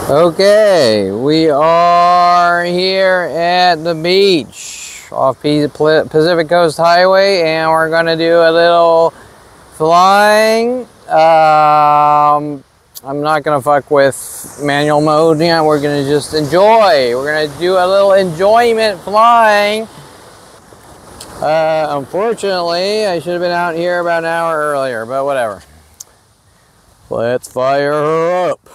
Okay, we are here at the beach off Pacific Coast Highway, and we're going to do a little flying. I'm not going to fuck with manual mode yet. We're going to just enjoy. We're going to do a little enjoyment flying. Unfortunately, I should have been out here about an hour earlier, but whatever. Let's fire her up.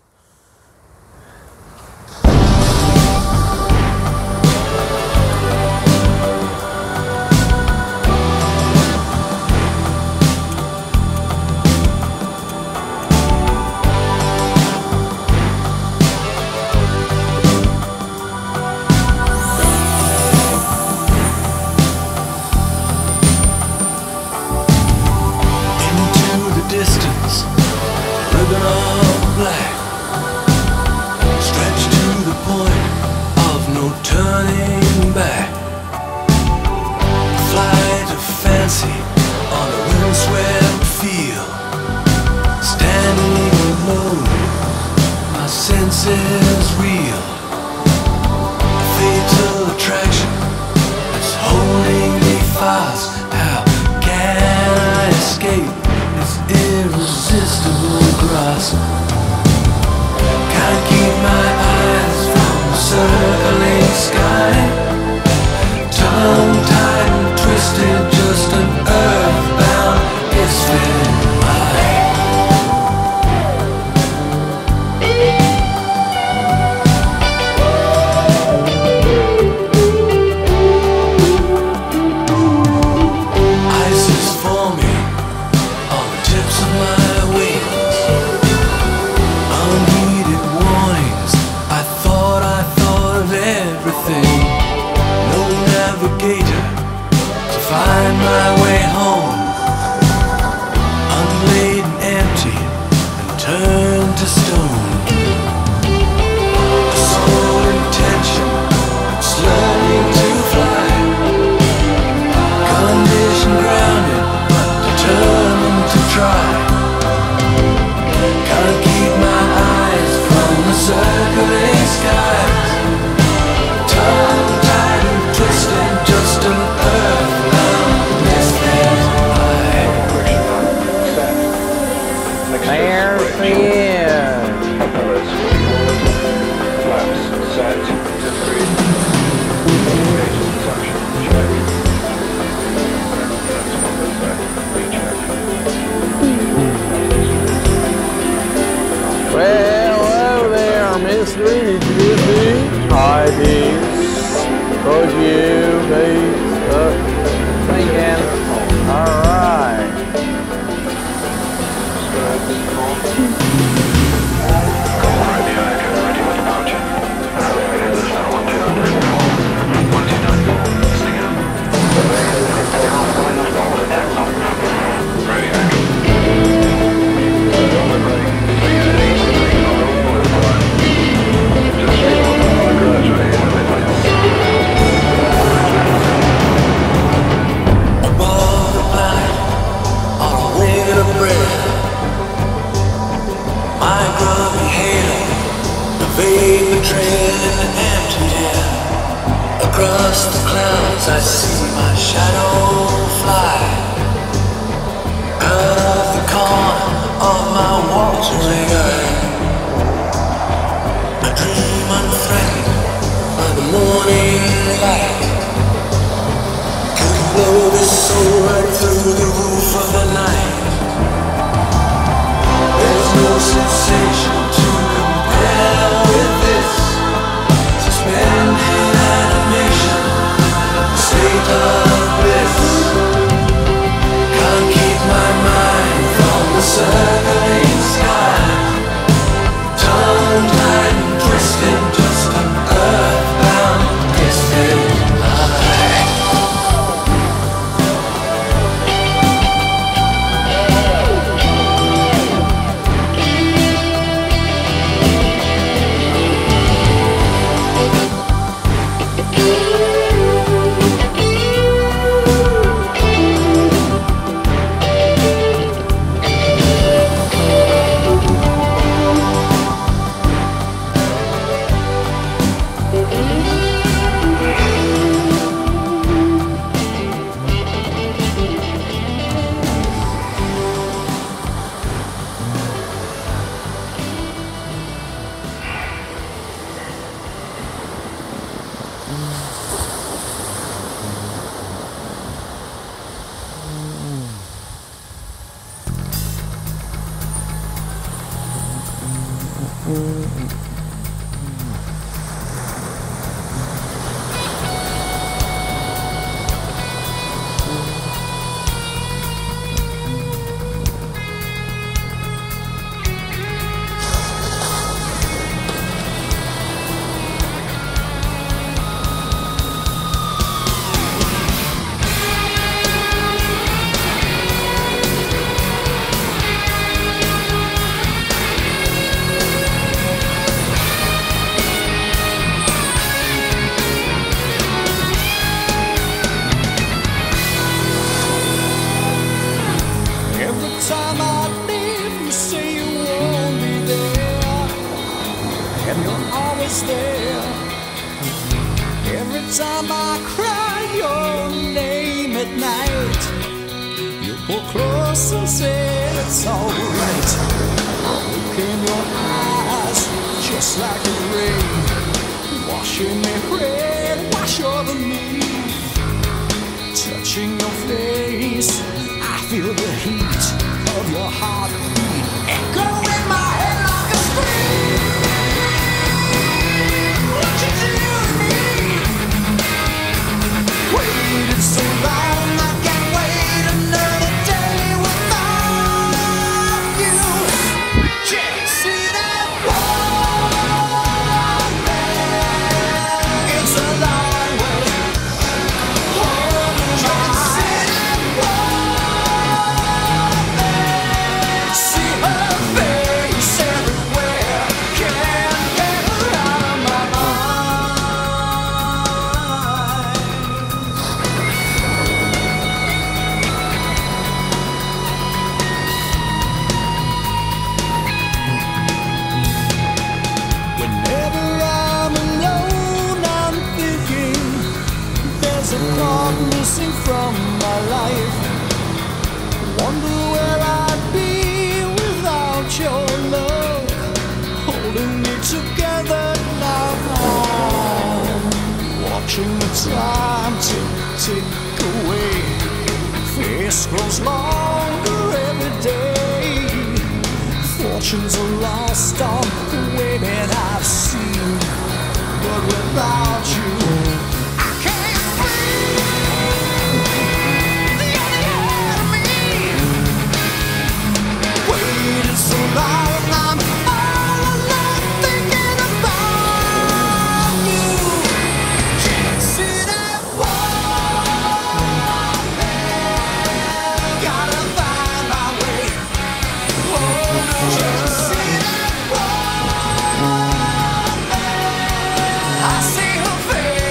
Is real, a fatal attraction that's holding me fast. How can I escape this irresistible grasp? Can't keep my eyes from the circling sky. Tongue-tied and twisted, just an earthbound misfit. Find my way home, unlaid and empty, and turned to stone. A sole intention, it's learning to fly. Condition grounded, but determined to try. Can't keep my eyes from the circling skies. Tongue-tied and twisted, just an earth. There she is. Well, hello there, Mr. Hi, bees. Could you please thinking? Alright. Across the clouds I see my shadow fly. Out of the corner of my watering eye, I dream unthreatened by the morning light. Could blow this soul right through the roof of the night. There's no sensation to compare with this. Suspended animation, state of bliss. Can't keep my mind from the circling sky. Tongue-tied and twisted, just an earthbound distant lie. Every time I leave, you say you won't be there, and you're always there. Every time I cry your name at night, you pull close and say it's alright. Look in your eyes, just like the rain, washing me red, wash over me. Touching your face, I feel the heat of your heartbeat echo in my head like a scream. What you do to me? Waited so long, I can't wait another day without you. Can't see that one man. It's a long way. Can't see that one man. See her face everywhere. Can't get her out of my mind. Whenever I'm alone, I'm thinking there's a part missing from my life. Wonder where I'd be without your love, holding me together now. Watching the time tick away, face grows longer every day. Fortunes are lost on the way that I've seen, but without you, I can't breathe. The other end of me, waited so long, I'm all alone thinking about you. Can't see that one man. Gotta find my way. Oh, can't see that one man. I see her face.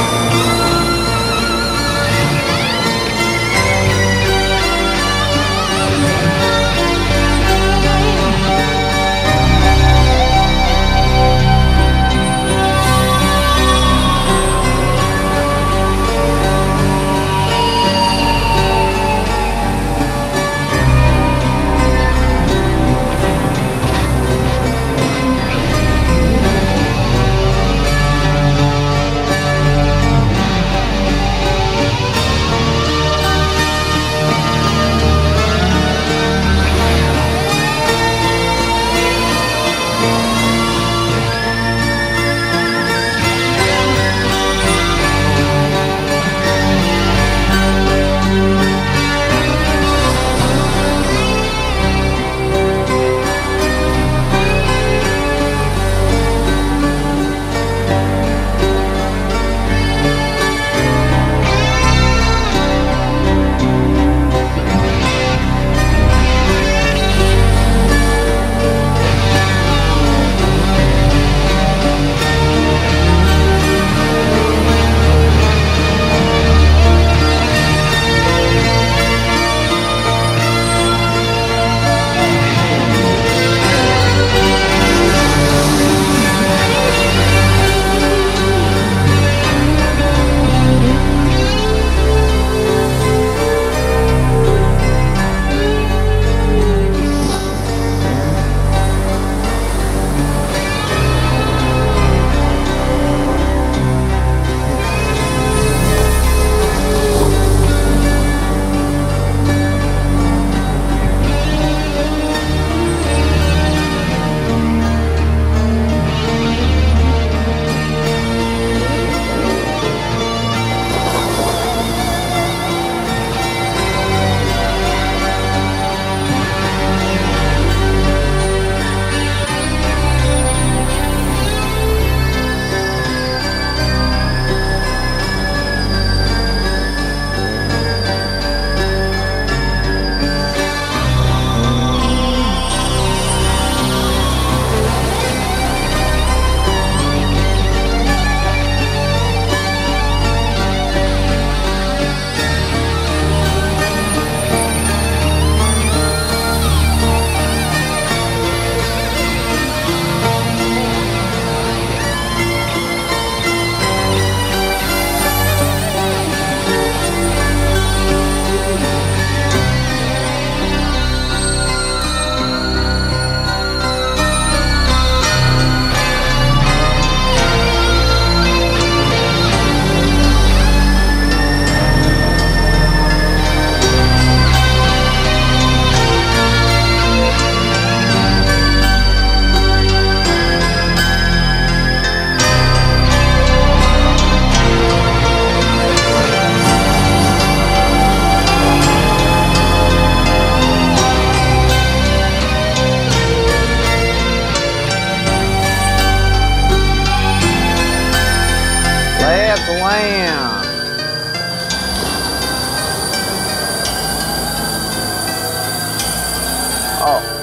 Land. Oh.